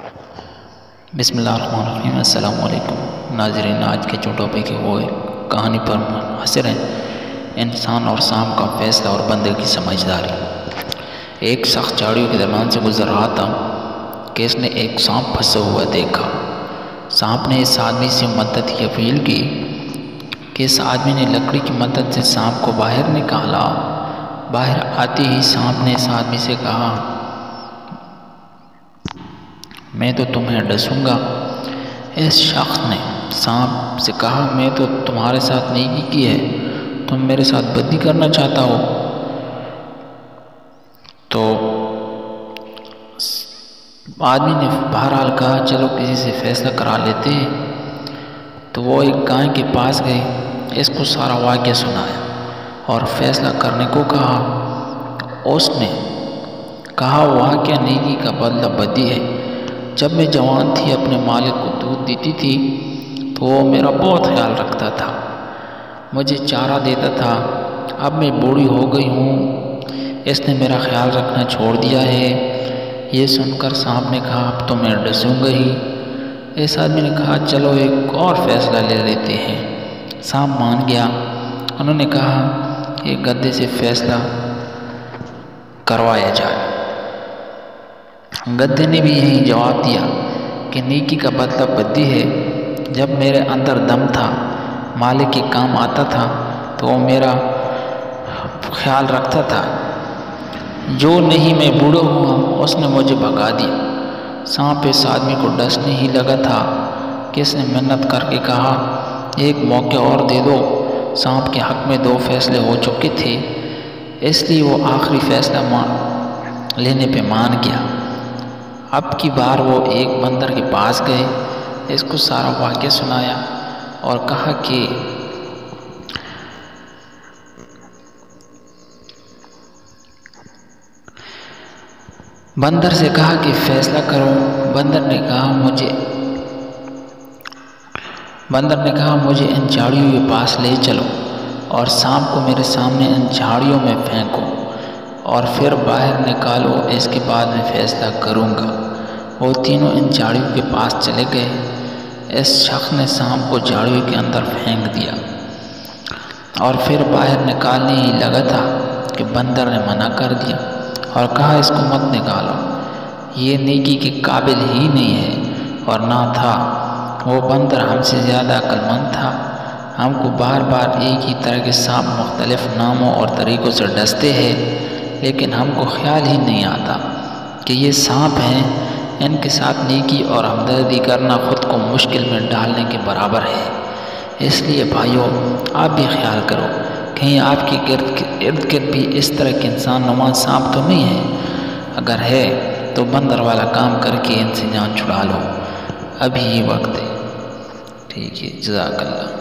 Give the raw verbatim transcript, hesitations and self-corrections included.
بسم اللہ الرحمن الرحیم۔ السلام علیکم ناظرین، آج کے جو ٹاپک ہے وہ ایک کہانی پر منحصر ہے، انسان اور سانپ کا فیصلہ اور بندر کی سمجھداری۔ ایک شخص جھاڑیوں کے درمیان سے گزر رہا تھا کہ اس نے ایک سانپ پھنسا ہوا دیکھا۔ سانپ نے اس آدمی سے مدد کی اپیل کی کہ اس آدمی نے لکڑی کی مدد سے سانپ کو باہر نکالا۔ باہر آتے ہی سانپ نے اس آدمی سے کہا، میں تو تمہیں ڈسوں گا۔ اس شخص نے سانپ سے کہا، میں تو تمہارے ساتھ نیکی کی ہے، تم میرے ساتھ بدی کرنا چاہتا ہو؟ تو آدمی نے بہرحال کہا، چلو کسی سے فیصلہ کرا لیتے ہیں۔ تو وہ ایک گائے کے پاس گئے، اس کو سارا واقعہ سنایا اور فیصلہ کرنے کو کہا۔ اس نے کہا، واقعہ نیکی کا بدلہ بدی ہے۔ جب میں جوان تھی اپنے مالک کو دودھ دیتی تھی تو وہ میرا بہت خیال رکھتا تھا، مجھے چارہ دیتا تھا۔ اب میں بوڑھی ہو گئی ہوں، اس نے میرا خیال رکھنا چھوڑ دیا ہے۔ یہ سن کر سانپ نے کہا، اب تو میں ڈسوں گا ہی۔ اس آدمی نے کہا، چلو ایک اور فیصلہ لے لیتے ہیں۔ سانپ مان گیا۔ انہوں نے کہا، ایک گدھے سے فیصلہ کروایا جائے۔ گدھے نے بھی یہی جواب دیا کہ نیکی کا بدلہ بدی ہے۔ جب میرے اندر دم تھا، مالک کے کام آتا تھا تو وہ میرا خیال رکھتا تھا۔ جو نہیں میں بوڑھا ہوا، اس نے مجھے بھگا دیا۔ سانپ اس آدمی کو ڈسنے ہی لگا تھا کہ اس نے منت کر کے کہا، ایک موقع اور دے دو۔ سانپ کے حق میں دو فیصلے ہو چکے تھے، اس لیے وہ آخری فیصلہ لینے پہ مان گیا۔ اب کی بار وہ ایک بندر کے پاس گئے، اس کو سارا واقعہ سنایا اور کہا کہ بندر سے کہا کہ فیصلہ کرو۔ بندر نے کہا مجھے بندر نے کہا مجھے ان جھاڑیوں کے پاس لے چلو اور سانپ کو میرے سامنے ان جھاڑیوں میں پھینکو اور پھر باہر نکالو، اس کے بعد میں فیصلہ کروں گا۔ وہ تینوں ان جھاڑیوں کے پاس چلے گئے۔ اس شخص نے سانپ کو جھاڑیوں کے اندر پھینک دیا اور پھر باہر نکالنے ہی لگا تھا کہ بندر نے منع کر دیا اور کہا، اس کو مت نکالو، یہ نیکی کے قابل ہی نہیں ہے اور نہ تھا۔ وہ بندر ہم سے زیادہ عقل مند تھا، ہم کو بار بار ایک ہی طرح کے سانپ مختلف ناموں اور طریقوں سے ڈستے ہیں، لیکن ہم کو خیال ہی نہیں آتا کہ یہ سانپ ہیں۔ ان کے ساتھ نیکی اور ہمدردی کرنا خود کو مشکل میں ڈالنے کے برابر ہے۔ اس لیے بھائیو، آپ بھی خیال کرو، کہیں آپ کے گرد ارد گرد بھی اس طرح کے انسان نما سانپ تو نہیں ہے۔ اگر ہے تو بندر والا کام کر کے ان سے جان چھڑا لو، ابھی یہ وقت ہے۔ ٹھیک ہے، جزاک اللہ۔